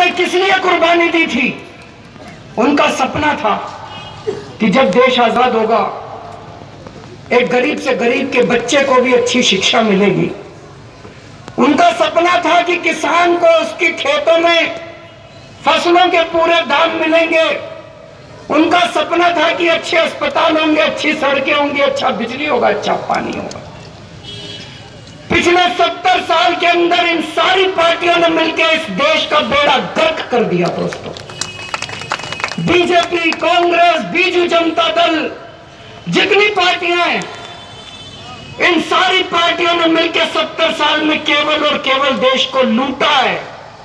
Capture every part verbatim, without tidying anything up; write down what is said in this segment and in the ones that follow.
उन्होंने किस लिए कुर्बानी दी थी? उनका सपना था कि जब देश आजाद होगा एक गरीब से गरीब के बच्चे को भी अच्छी शिक्षा मिलेगी। उनका सपना था कि किसान को उसके खेतों में फसलों के पूरे दाम मिलेंगे। उनका सपना था कि अच्छे अस्पताल होंगे, अच्छी सड़कें होंगी, अच्छा बिजली होगा, अच्छा पानी होगा। पिछले सत्तर साल के अंदर इन सारी पार्टियों ने मिलकर इस देश का बेड़ा गर्क कर दिया दोस्तों। बीजेपी, कांग्रेस, बीजू जनता दल, जितनी पार्टियां हैं, इन सारी पार्टियों ने मिलकर सत्तर साल में केवल और केवल देश को लूटा है।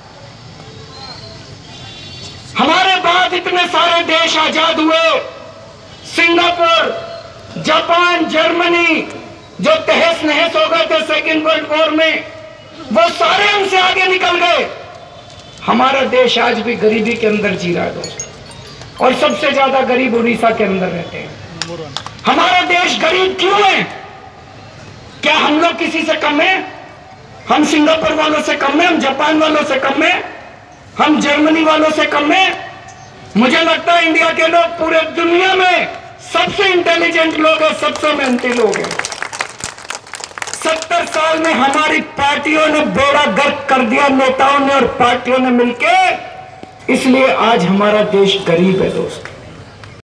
हमारे बाद इतने सारे देश आजाद हुए, सिंगापुर, जापान, जर्मनी, जो तहस नहस हो गए थे सेकेंड वर्ल्ड वॉर में, वो सारे हमसे आगे निकल गए। हमारा देश आज भी गरीबी के अंदर जी रहा है दोस्तों, और सबसे ज्यादा गरीब उड़ीसा के अंदर रहते हैं। हमारा देश गरीब क्यों है? क्या हम लोग किसी से कम है? हम सिंगापुर वालों से कम है? हम जापान वालों से कम है? हम जर्मनी वालों से कम है? मुझे लगता है इंडिया के लोग पूरे दुनिया में सबसे इंटेलिजेंट लोग हैं, सबसे मेहनती लोग हैं। सत्तर साल में हमारी पार्टियों ने बेड़ा गर्क कर दिया, नेताओं ने और पार्टियों ने मिलकर, इसलिए आज हमारा देश गरीब है दोस्त।